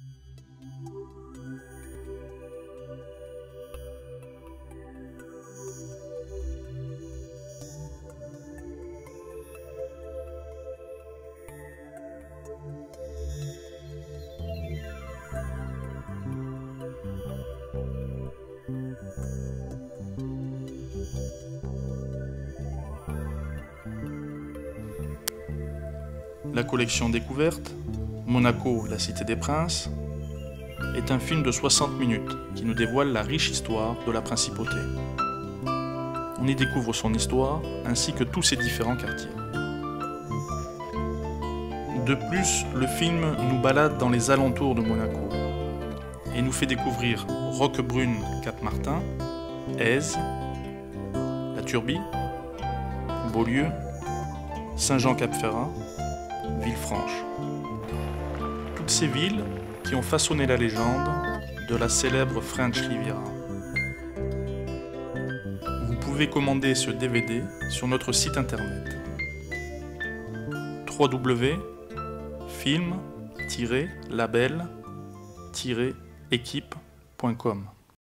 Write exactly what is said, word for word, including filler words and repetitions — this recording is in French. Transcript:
La collection découverte, Monaco, la cité des princes, est un film de soixante minutes qui nous dévoile la riche histoire de la principauté. On y découvre son histoire ainsi que tous ses différents quartiers. De plus, le film nous balade dans les alentours de Monaco et nous fait découvrir Roquebrune, Cap-Martin, Èze, la Turbie, Beaulieu, Saint-Jean-Cap-Ferrat, Villefranche. Toutes ces villes qui ont façonné la légende de la célèbre French Riviera. Vous pouvez commander ce D V D sur notre site internet w w w point film tiret label tiret équipe point com.